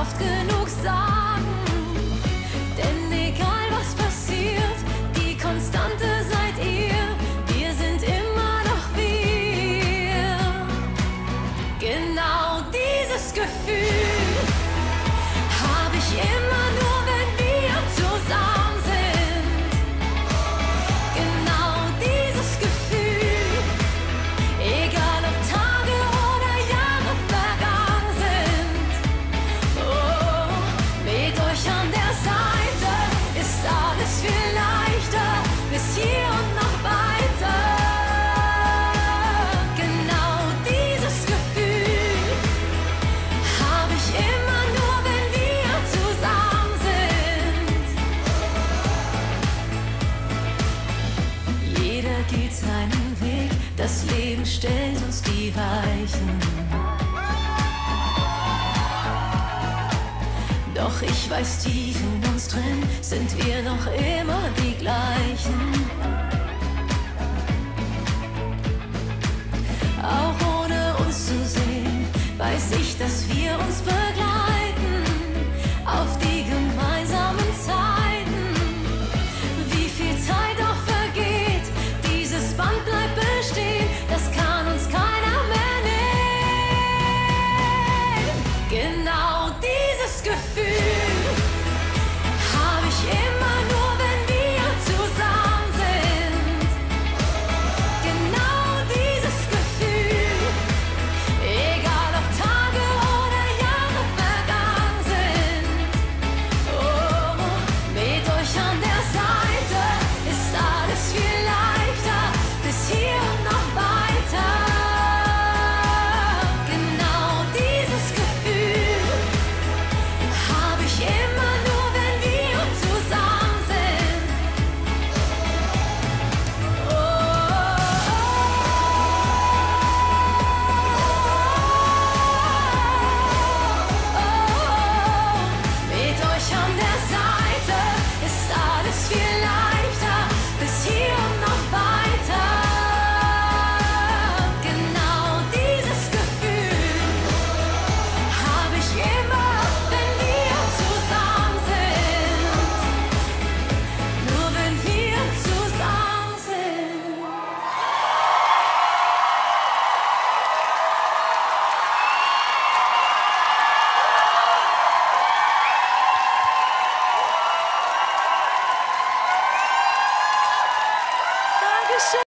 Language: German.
oft genug sagen. Denn egal was passiert, die Konstante seid ihr. Wir sind immer noch wir. Genau dieses Gefühl habe ich immer nur, wenn wir zusammen sind. Genau dieses Gefühl, egal ob Tage oder Jahre vergangen sind. Oh, mit euch an der Seite ist alles viel leichter, bis hier und noch weiter. Genau dieses Gefühl habe ich immer nur, wenn wir zusammen sind. Jeder geht seinen Weg, das Leben stellt uns die Weichen. Doch ich weiß, tief in uns drin sind wir noch immer die gleichen. Auch ohne uns zu sehen, weiß ich, dass wir uns begleiten auf die gemeinsamen Zeiten. Wie viel Zeit auch vergeht, dieses Band bleibt bestehen, das kann uns keiner mehr nehmen. Genau dieses Gefühl habe ich immer nur, wenn wir zusammen sind. Genau dieses Gefühl, egal ob Tage oder Jahre vergangen sind. Oh, mit euch an der Seite ist alles viel leichter, bis hier und noch weiter. Genau dieses Gefühl habe ich immer nur, wenn wir zusammen sind. Oh, mit euch an der Seite ist alles viel leichter, bis hier und noch weiter. Genau dieses Gefühl habe ich immer, wenn wir zusammen sind. Nur wenn wir zusammen sind. Dankeschön.